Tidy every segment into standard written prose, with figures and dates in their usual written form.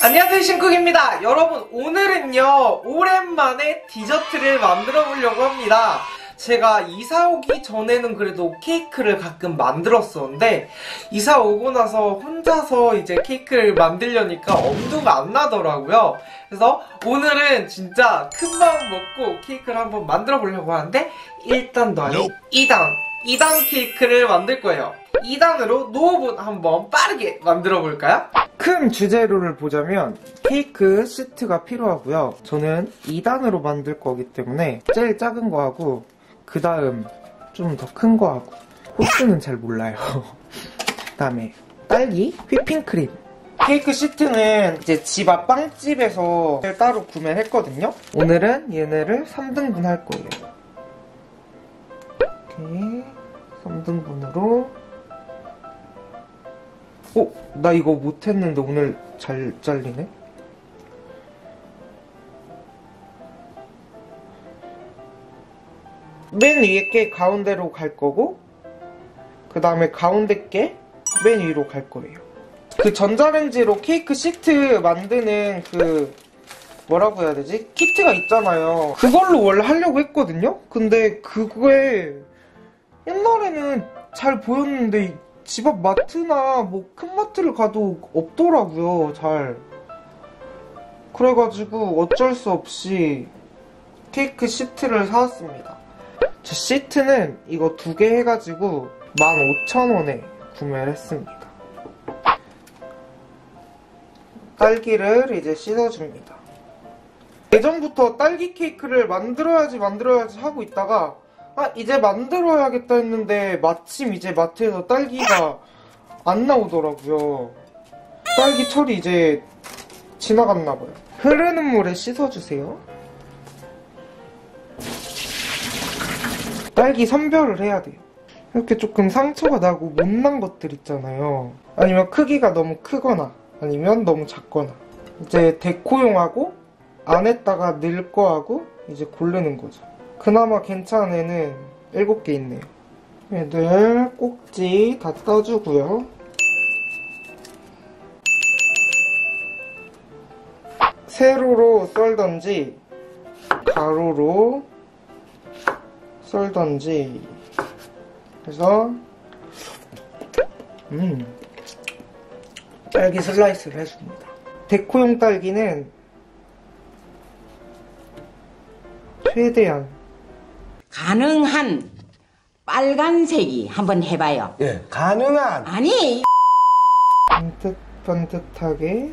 안녕하세요, 신쿡입니다. 여러분, 오늘은요 오랜만에 디저트를 만들어 보려고 합니다. 제가 이사 오기 전에는 그래도 케이크를 가끔 만들었었는데 이사 오고 나서 혼자서 이제 케이크를 만들려니까 엄두가 안 나더라고요. 그래서 오늘은 진짜 큰 마음 먹고 케이크를 한번 만들어 보려고 하는데 1단도 아닌 2단 케이크를 만들 거예요. 2단으로 노후분 한번 빠르게 만들어 볼까요? 큰 주재료를 보자면 케이크 시트가 필요하고요. 저는 2단으로 만들 거기 때문에 제일 작은 거 하고 그 다음 좀 더 큰 거 하고 호수는 잘 몰라요. 그 다음에 딸기, 휘핑크림. 케이크 시트는 이제 집 앞 빵집에서 따로 구매를 했거든요. 오늘은 얘네를 3등분 할 거예요. 이렇게 3등분으로. 나 이거 못했는데 오늘 잘 잘리네? 맨 위에 게 가운데로 갈 거고 그 다음에 가운데 게 맨 위로 갈 거예요. 그 전자레인지로 케이크 시트 만드는 그 뭐라고 해야 되지? 키트가 있잖아요. 그걸로 원래 하려고 했거든요? 근데 그거에 옛날에는 잘 보였는데 집 앞 마트나 뭐 큰 마트를 가도 없더라고요, 잘. 그래가지고 어쩔 수 없이 케이크 시트를 사왔습니다. 저 시트는 이거 2개 해가지고 15,000원에 구매를 했습니다. 딸기를 이제 씻어줍니다. 예전부터 딸기 케이크를 만들어야지 하고 있다가 이제 만들어야겠다 했는데 마침 이제 마트에서 딸기가 안 나오더라고요. 딸기 철이 이제 지나갔나봐요. 흐르는 물에 씻어주세요. 딸기 선별을 해야 돼요. 이렇게 조금 상처가 나고 못난 것들 있잖아요. 아니면 크기가 너무 크거나 아니면 너무 작거나. 이제 데코용하고 안에다가 넣을 거하고 이제 고르는 거죠. 그나마 괜찮은 애는 7개 있네요. 얘들 꼭지 다 떠주고요. 세로로 썰던지 가로로 썰던지 해서 딸기 슬라이스를 해줍니다. 데코용 딸기는 최대한 가능한 빨간색이 한번 해봐요. 예, 가능한. 아니 반듯반듯하게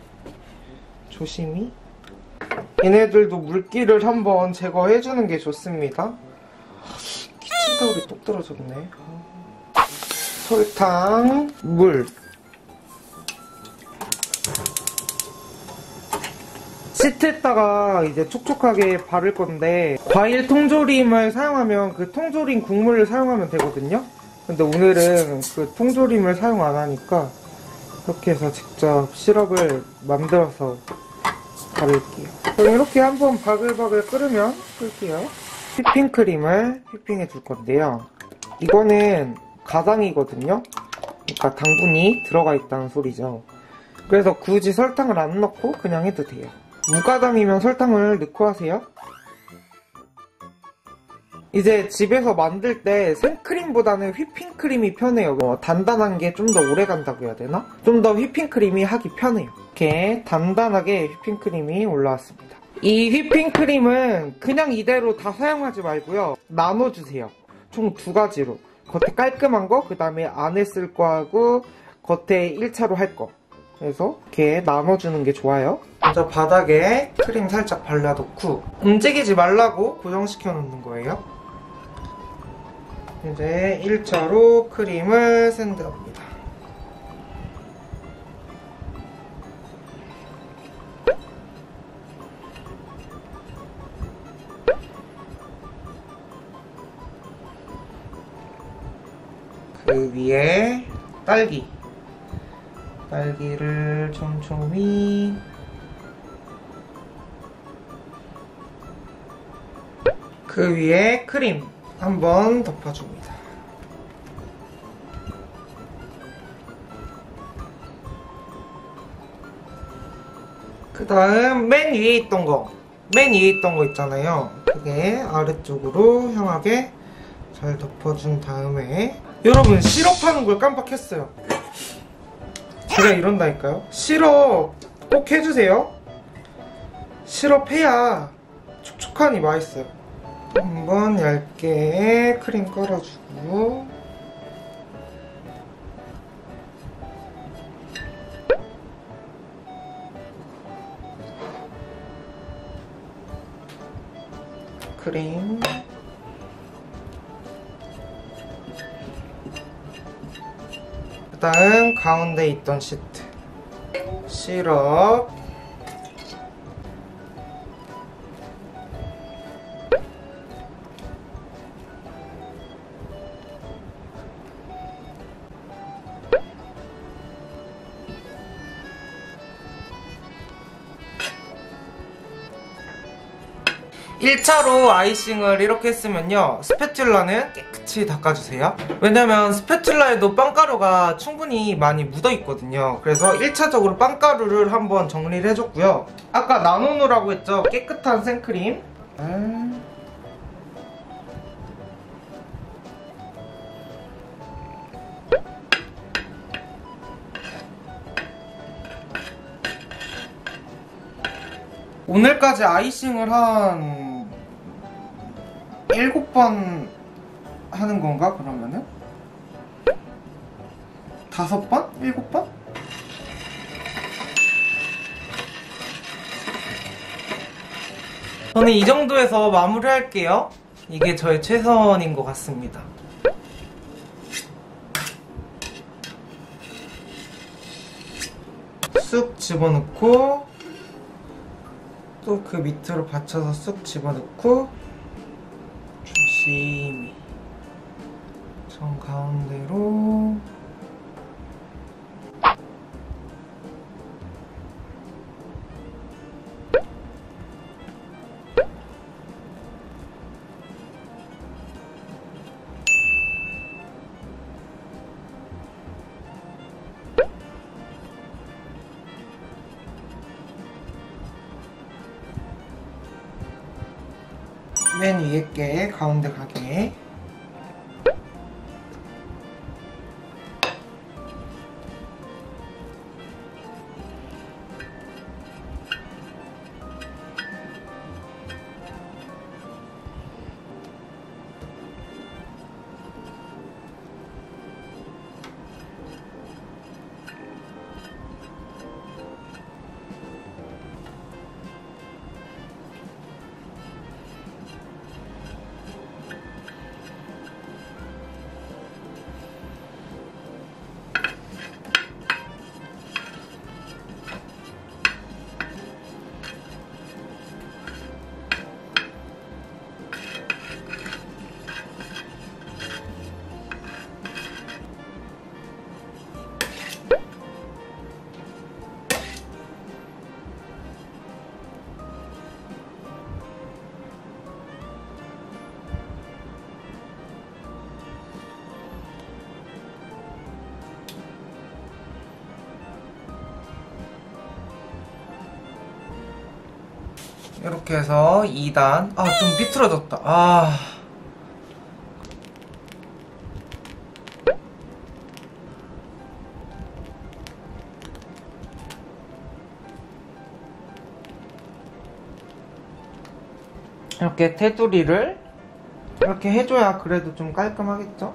조심히. 얘네들도 물기를 한번 제거해주는 게 좋습니다. 키친타올이 똑 떨어졌네. 설탕, 물. 시트에다가 이제 촉촉하게 바를 건데 과일 통조림을 사용하면 그 통조림 국물을 사용하면 되거든요. 근데 오늘은 그 통조림을 사용 안 하니까 이렇게 해서 직접 시럽을 만들어서 바를게요. 그럼 이렇게 한번 바글바글 끓으면 끌게요. 휘핑크림을 휘핑해 줄 건데요. 이거는 가당이거든요. 그러니까 당분이 들어가 있다는 소리죠. 그래서 굳이 설탕을 안 넣고 그냥 해도 돼요. 무가당이면 설탕을 넣고 하세요. 이제 집에서 만들 때 생크림보다는 휘핑크림이 편해요. 단단한 게 좀 더 오래 간다고 해야 되나? 좀 더 휘핑크림이 하기 편해요. 이렇게 단단하게 휘핑크림이 올라왔습니다. 이 휘핑크림은 그냥 이대로 다 사용하지 말고요. 나눠주세요. 총 2가지로. 겉에 깔끔한 거, 그 다음에 안에 쓸 거 하고 겉에 1차로 할 거. 그래서 이렇게 나눠주는 게 좋아요. 먼저 바닥에 크림 살짝 발라놓고 움직이지 말라고 고정시켜 놓는 거예요. 이제 1차로 크림을 샌드합니다. 그 위에 딸기를 촘촘히. 그 위에 크림 한번 덮어줍니다. 그 다음 맨 위에 있던 거 있잖아요. 그게 아래쪽으로 향하게 잘 덮어준 다음에, 여러분 시럽하는 걸 깜빡했어요. 제가 이런다니까요. 시럽 꼭 해주세요. 시럽해야 촉촉하니 맛있어요. 한번 얇게 크림 깔아주고, 크림, 그 다음 가운데 있던 시트 시럽, 일차로 아이싱을 이렇게 했으면요, 스패츌라는 깨끗이 닦아주세요. 왜냐면 스패츌라에도 빵가루가 충분히 많이 묻어있거든요. 그래서 1차적으로 빵가루를 한번 정리를 해줬고요. 아까 나눠놓으라고 했죠, 깨끗한 생크림. 오늘까지 아이싱을 한 7번 하는 건가, 그러면은? 5번? 7번? 저는 이 정도에서 마무리할게요. 이게 저의 최선인 것 같습니다. 쑥 집어넣고, 또 그 밑으로 받쳐서 쑥 집어넣고, 조심히 정 가운데로. 맨 위에 게 가운데 가게. 이렇게 해서 2단. 좀 비틀어졌다. 이렇게 테두리를 이렇게 해줘야 그래도 좀 깔끔하겠죠?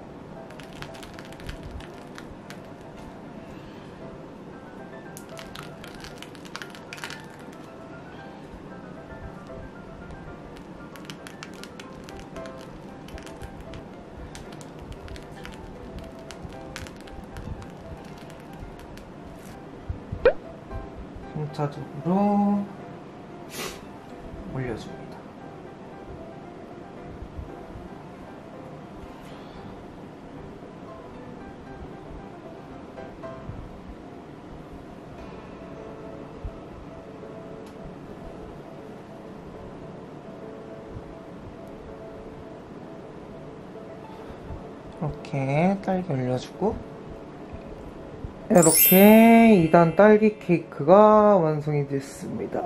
순차적으로 올려줍니다. 이렇게 딸기 올려주고, 이렇게 2단 딸기 케이크가 완성이 됐습니다.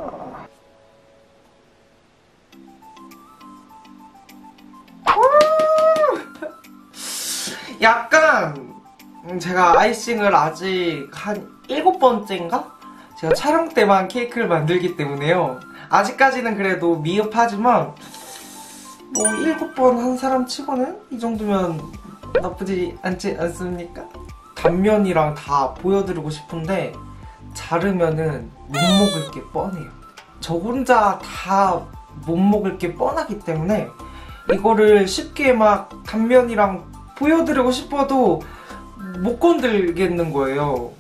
약간 제가 아이싱을 아직 한 7번째인가? 제가 촬영 때만 케이크를 만들기 때문에요. 아직까지는 그래도 미흡하지만 뭐 7번 한 사람 치고는 이 정도면 나쁘지 않지 않습니까? 단면이랑 다 보여드리고 싶은데 자르면은 못 먹을 게 뻔해요. 저 혼자 다 못 먹을 게 뻔하기 때문에 이거를 쉽게 막 단면이랑 보여드리고 싶어도 못 건들겠는 거예요.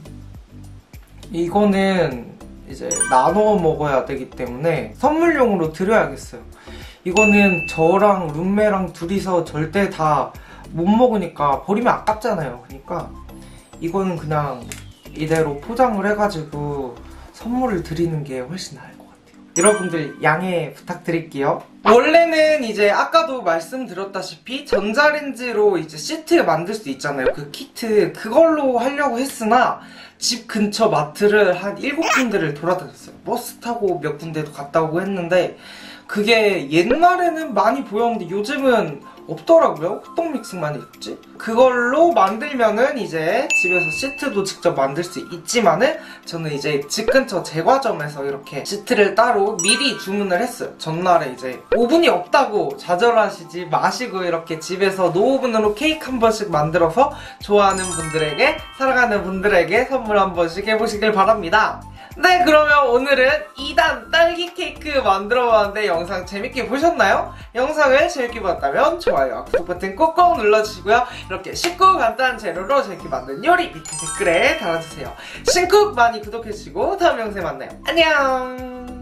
이거는 이제 나눠 먹어야 되기 때문에 선물용으로 드려야겠어요. 이거는 저랑 룸메랑 둘이서 절대 다 못 먹으니까 버리면 아깝잖아요. 그러니까 이거는 그냥 이대로 포장을 해가지고 선물을 드리는 게 훨씬 나을 것 같아요. 여러분들 양해 부탁드릴게요. 원래는 이제 아까도 말씀드렸다시피 전자레인지로 이제 시트 만들 수 있잖아요. 그 키트 그걸로 하려고 했으나 집 근처 마트를 한 7군데를 돌아다녔어요. 버스 타고 몇 군데도 갔다 오고 했는데 그게 옛날에는 많이 보였는데 요즘은 없더라고요. 호떡 믹스만 있지. 그걸로 만들면은 이제 집에서 시트도 직접 만들 수 있지만은 저는 이제 집 근처 제과점에서 이렇게 시트를 따로 미리 주문을 했어요. 전날에 이제 오븐이 없다고 좌절하시지 마시고 이렇게 집에서 노오븐으로 케이크 한 번씩 만들어서 좋아하는 분들에게, 사랑하는 분들에게 선물 한 번씩 해보시길 바랍니다. 네, 그러면 오늘은 2단 딸기 케이크 만들어봤는데 영상 재밌게 보셨나요? 영상을 재밌게 봤다면 좋아요와 구독 버튼 꼭꼭 눌러주시고요. 이렇게 쉽고 간단한 재료로 재밌게 만든 요리 밑에 댓글에 달아주세요. 신쿡 많이 구독해주시고 다음 영상에 만나요. 안녕!